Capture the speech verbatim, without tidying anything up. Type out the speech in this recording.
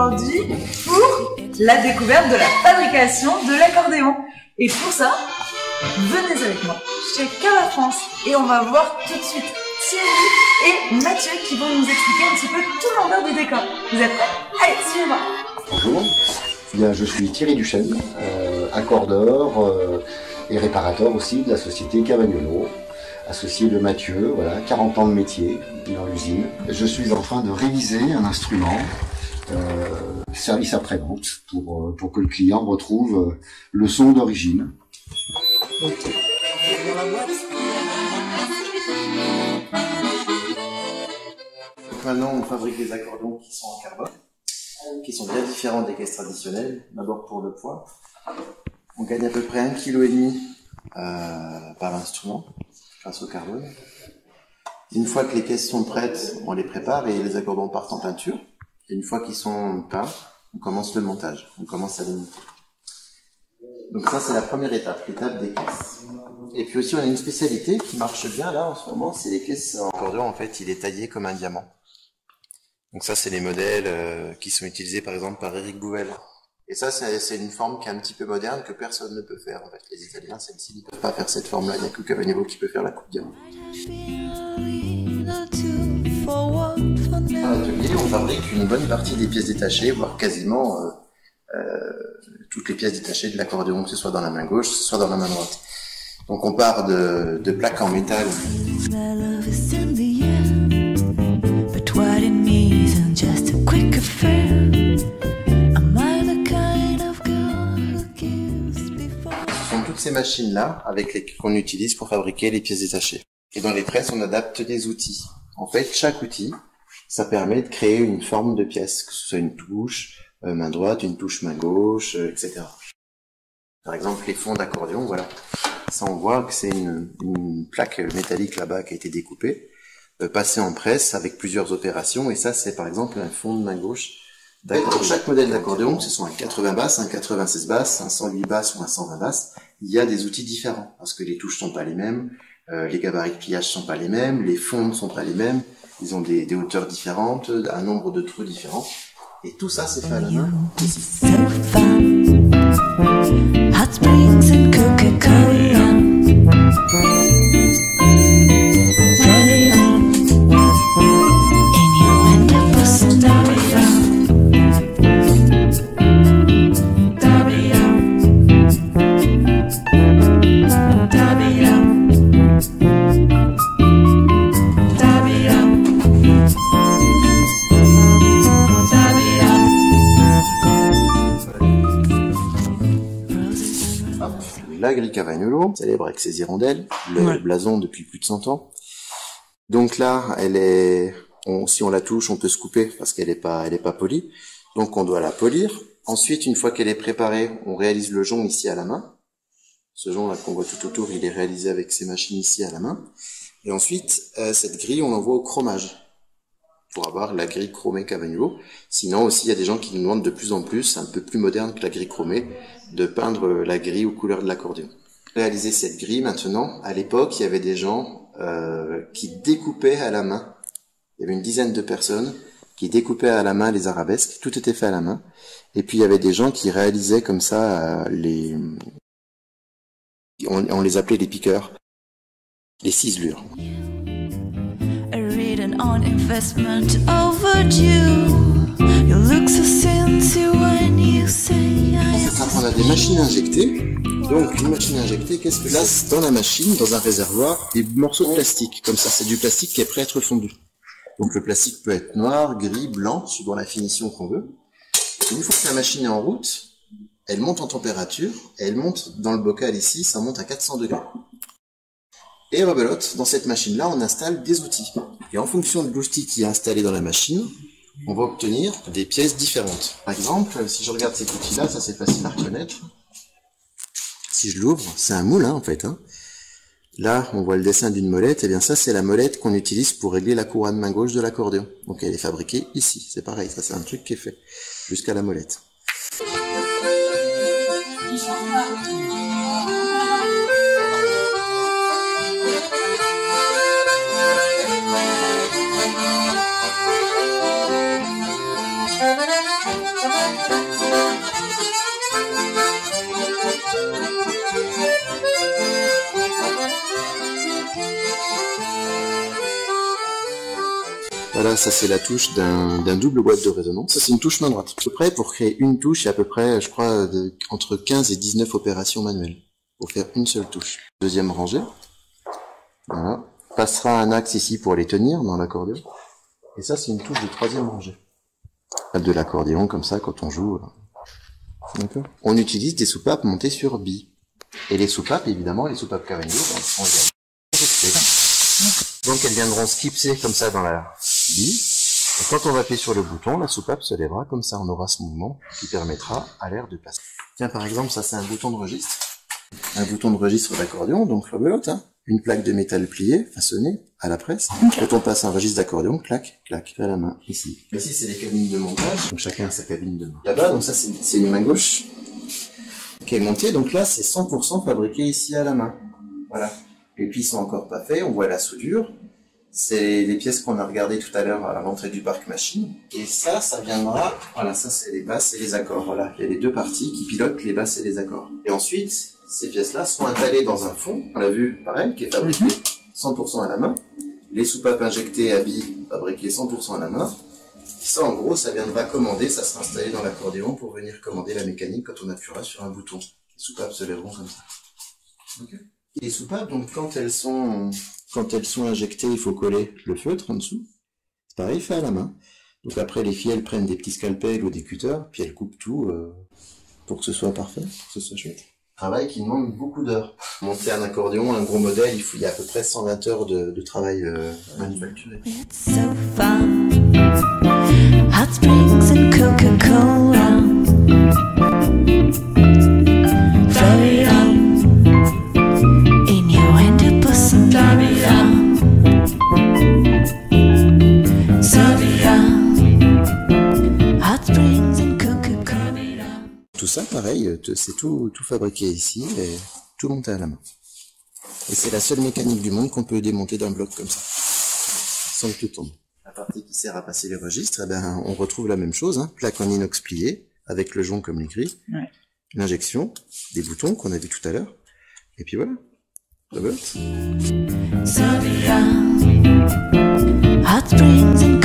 aujourd'hui pour la découverte de la fabrication de l'accordéon. Et pour ça, venez avec moi chez Cava France et on va voir tout de suite Thierry et Mathieu qui vont nous expliquer un petit peu tout l'envers du décor. Vous êtes prêts? Allez, suivez-moi. Bonjour, bien, je suis Thierry Duchesne, euh, accordeur euh, et réparateur aussi de la société Cavagnolo, associé de Mathieu, voilà, quarante ans de métier dans l'usine. Je suis en train de réviser un instrument, euh, service après-vente, pour, pour que le client retrouve le son d'origine. Okay. Dans la boîte. Donc maintenant, on fabrique des accordéons qui sont en carbone, qui sont bien différents des caisses traditionnelles. D'abord pour le poids, on gagne à peu près un virgule cinq kilos euh, par instrument grâce au carbone. Une fois que les caisses sont prêtes, on les prépare et les accordéons partent en peinture. Et une fois qu'ils sont peints, on commence le montage, on commence à les monter. Donc ça, c'est la première étape, l'étape des caisses. Et puis aussi, on a une spécialité qui marche bien là en ce moment, c'est les caisses en accordéon. En fait, il est taillé comme un diamant. Donc ça, c'est les modèles euh, qui sont utilisés par exemple par Éric Bouvel. Et ça, c'est une forme qui est un petit peu moderne que personne ne peut faire. En fait, les Italiens, celle-ci, ils ne peuvent pas faire cette forme-là. Il n'y a que Cavagnolo qui peut faire la coupe diamant. À l'atelier, on fabrique une bonne partie des pièces détachées, voire quasiment euh, euh, toutes les pièces détachées de l'accordéon, que ce soit dans la main gauche, que ce soit dans la main droite. Donc on part de, de plaques en métal. Ce sont toutes ces machines-là avec les qu'on utilise pour fabriquer les pièces détachées. Et dans les presses, on adapte des outils. En fait, chaque outil, ça permet de créer une forme de pièce, que ce soit une touche euh, main droite, une touche main gauche, euh, et cetera. Par exemple, les fonds d'accordéon, voilà. Ça, on voit que c'est une, une plaque métallique là-bas qui a été découpée, euh, passée en presse avec plusieurs opérations. Et ça, c'est par exemple un fond de main gauche. Pour chaque modèle d'accordéon, que ce soit un quatre-vingts basses, un quatre-vingt-seize basses, un cent huit basses ou un cent vingt basses, il y a des outils différents parce que les touches sont pas les mêmes, euh, les gabarits de pliage sont pas les mêmes, les fonds ne sont pas les mêmes, ils ont des, des hauteurs différentes, un nombre de trous différents. Et tout ça, c'est fait à la main ici. Hot springs and Coca-Cola. La grille Cavagnolo, célèbre avec ses hirondelles, le ouais. blason depuis plus de cent ans. Donc là, elle est, on, si on la touche, on peut se couper parce qu'elle est pas, elle est pas polie. Donc on doit la polir. Ensuite, une fois qu'elle est préparée, on réalise le jonc ici à la main. Ce jonc là qu'on voit tout autour, il est réalisé avec ces machines ici à la main. Et ensuite, euh, cette grille, on l'envoie au chromage pour avoir la grille chromée Cavagnolo. Sinon aussi, il y a des gens qui nous demandent de plus en plus, un peu plus moderne que la grille chromée, de peindre la grille aux couleurs de l'accordéon. Réaliser cette grille maintenant, à l'époque, il y avait des gens euh, qui découpaient à la main. Il y avait une dizaine de personnes qui découpaient à la main les arabesques, tout était fait à la main. Et puis il y avait des gens qui réalisaient comme ça euh, les... On, on les appelait les piqueurs, les ciselures. On investment overdue. You look so sincere when you say I... On a des machines injectées. Donc une machine injectée, qu'est-ce que là, dans la machine, dans un réservoir, des morceaux de plastique, comme ça, c'est du plastique qui est prêt à être fondu. Donc le plastique peut être noir, gris, blanc, suivant la finition qu'on veut. Et une fois que la machine est en route, elle monte en température, et elle monte dans le bocal ici, ça monte à quatre cents degrés. Et rebelote, dans cette machine-là, on installe des outils. Et en fonction de l'outil qui est installé dans la machine, on va obtenir des pièces différentes. Par exemple, si je regarde cet outil-là, ça c'est facile à reconnaître. Si je l'ouvre, c'est un moule hein, en fait. Hein. Là, on voit le dessin d'une molette. Et bien ça, c'est la molette qu'on utilise pour régler la couronne main gauche de l'accordéon. Donc elle est fabriquée ici. C'est pareil, ça c'est un truc qui est fait jusqu'à la molette. Thank you. Voilà, ça c'est la touche d'un d'un double boîte de résonance. Ça c'est une touche main droite. À peu près, pour créer une touche, il y a à peu près, je crois, de, entre quinze et dix-neuf opérations manuelles. Pour faire une seule touche. Deuxième rangée. Voilà. Passera un axe ici pour les tenir dans l'accordéon. Et ça c'est une touche de troisième rangée. De l'accordéon comme ça quand on joue. D'accord. On utilise des soupapes montées sur billes. Et les soupapes, évidemment, les soupapes Cavaigno, on les a. Donc elles viendront se clipser comme ça dans la bille. Et quand on va appuyer sur le bouton, la soupape se lèvera comme ça. On aura ce mouvement qui permettra à l'air de passer. Tiens, par exemple, ça c'est un bouton de registre. Un bouton de registre d'accordéon, donc rebelote, hein. Une plaque de métal pliée, façonnée, à la presse. Okay. Quand on passe un registre d'accordéon, clac, clac, à la main, ici. Ici, c'est les cabines de montage, donc chacun a sa cabine de main. Là-bas, donc ça, c'est une main gauche qui est montée, donc là, c'est cent pour cent fabriqué ici à la main. Voilà. Les plis sont encore pas faits, on voit la soudure. C'est les pièces qu'on a regardées tout à l'heure à l'entrée du parc machine. Et ça, ça viendra, voilà, ça c'est les basses et les accords. Voilà, il y a les deux parties qui pilotent les basses et les accords. Et ensuite, ces pièces-là sont installées dans un fond, on l'a vu, pareil, qui est fabriqué cent pour cent à la main. Les soupapes injectées à billes, fabriquées cent pour cent à la main. Ça, en gros, ça viendra commander, ça sera installé dans l'accordéon pour venir commander la mécanique quand on appuiera sur un bouton. Les soupapes se lèveront comme ça. Okay. Les soupapes, donc, quand elles sont, quand elles sont injectées, il faut coller le feutre en dessous. C'est pareil, fait à la main. Donc après, les filles, elles prennent des petits scalpels ou des cutters, puis elles coupent tout euh, pour que ce soit parfait, que ce soit chouette. Travail qui demande beaucoup d'heures. Monter un accordéon, un gros modèle, il faut, il y a à peu près cent vingt heures de, de travail euh, manufacturé. It's so fun. Hot springs and Coca-Cola. Throw it on in your handbus and throw it on. Throw it on. Hot springs and Coca-Cola. Tout ça, pareil, c'est tout, tout fabriqué ici et tout monté à la main. Et c'est la seule mécanique du monde qu'on peut démonter d'un bloc comme ça, sans que tout tombe. La partie qui sert à passer les registres, eh ben, on retrouve la même chose, hein, plaque en inox pliée, avec le jonc comme les grilles, ouais. L'injection, des boutons qu'on a vu tout à l'heure, et puis voilà, rebelote.